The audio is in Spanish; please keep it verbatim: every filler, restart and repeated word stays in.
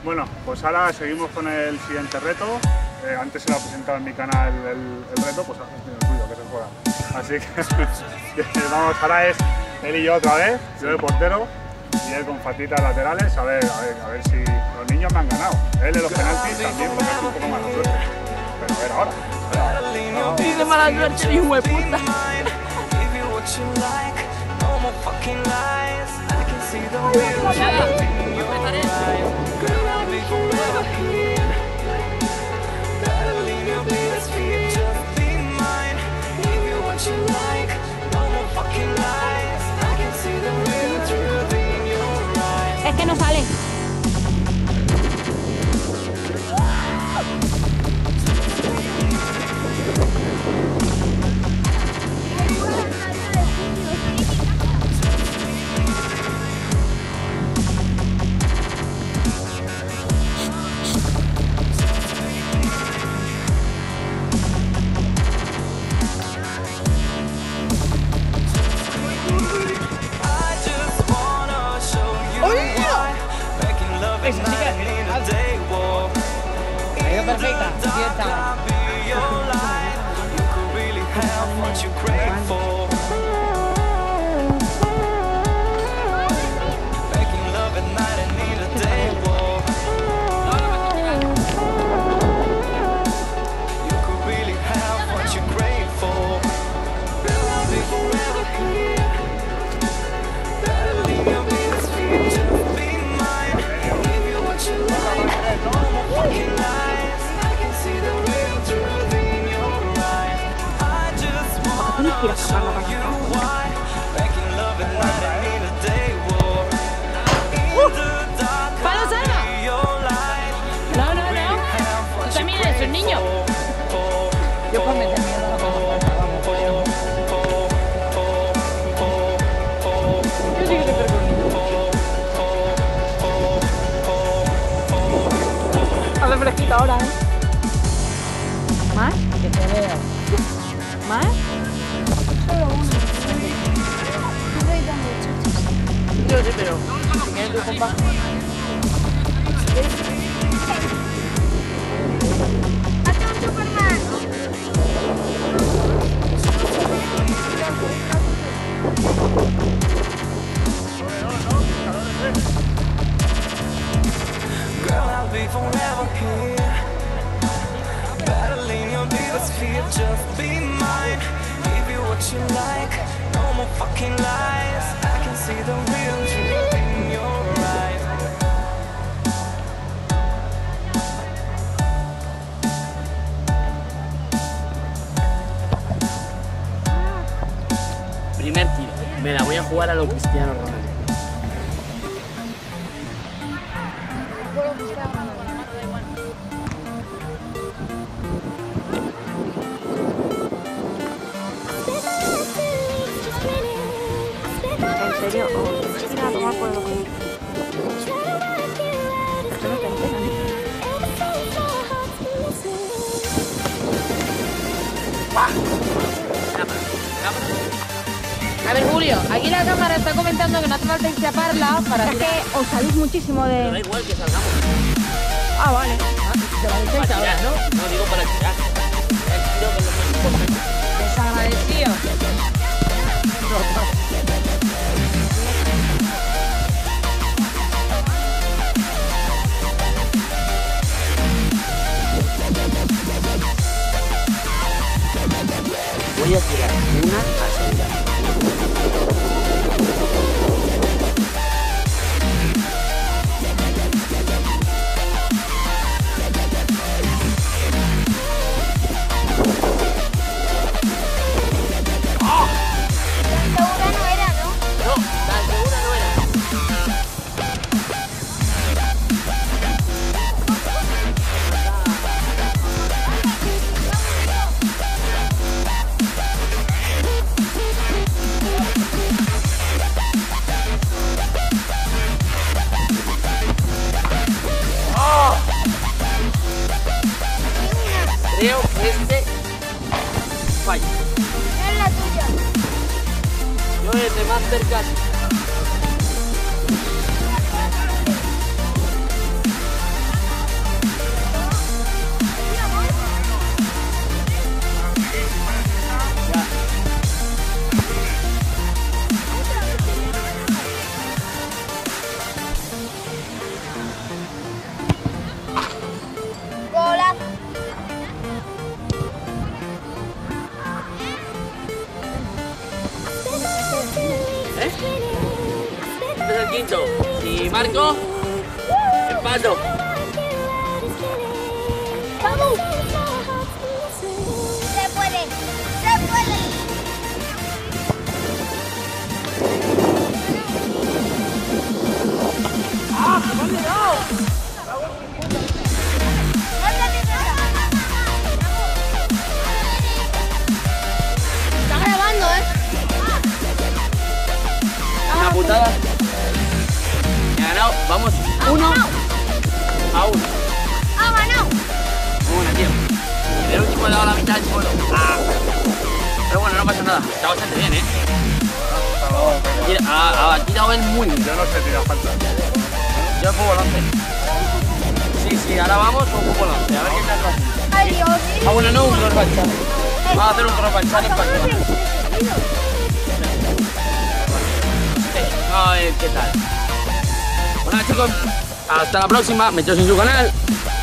Bueno, pues ahora seguimos con el siguiente reto. Eh, antes se lo ha presentado en mi canal el, el reto, pues ahora tiene el ruido que se joda. Así que vamos, ahora es él y yo otra vez, yo de portero y él con fatitas laterales, a ver, a ver, a ver si los niños me han ganado. Él de los penaltis también, porque es un poco mala suerte. Pero a ver ahora. No. Dice mala suerte, hijo de puta. Es que no sale. Esa sí que es ha ido perfecta, sí está. ¡Palo Salva! No, no, no. Tú también eres un niño. Yo por meter miedo a la cosa. Yo sí que te perdono. Hace fresquito ahora, ¿eh? ¿Más? Que te veo. ¿Más? Solo uno. Yo sí, pero si quieres tu compa. ¡Hazte un Superman! Girl, I'll be forever here, battling your biggest fear. Just be mine, give you what you like. No more fucking lies. I can see the real truth in your eyes. Primer tiro. Me la voy a jugar a lo Cristiano Ronaldo. ¿En serio? Oh, se va a tomar por el ojo. Esto no te entera, A ver, Julio, aquí la cámara está comentando que no hace falta chaparla para... Es que os salís muchísimo de... Pero da igual que salgamos. Ah, vale. Ah, te la dejáis ahora, ¿no? No, digo para tirar. El tiro que es lo más importante. Desagradecido. Voy a tirar una asegurada. Segura no era, ¿no? No, tan segura no era. Creo que este falla. Es la tuya. Yo desde más cerca. quinto. Si marco, empato. ¡Vamos! Se puede, se puede. ¡Ah! ¡Me han llegado! Está grabando, ¿eh? Una putada. Me ha ganado. Vamos. Uno a uno. ¡Ha ganado! Una, tío. En el último he dado la mitad del suelo. Ah. Pero bueno, no pasa nada. Está bastante bien, ¿eh? Tira- Ha, ha tirado él muy bien. Yo no sé tirar falta. Yo fútbol once. Sí, sí, ahora vamos con fútbol once. A ver qué tal va. ¡Ay, Dios! Ah, bueno, no, un crossbar challenge. Vamos a hacer un crossbar challenge para que vean. A ver qué tal. Bueno, chicos, hasta la próxima. Meteos en su canal.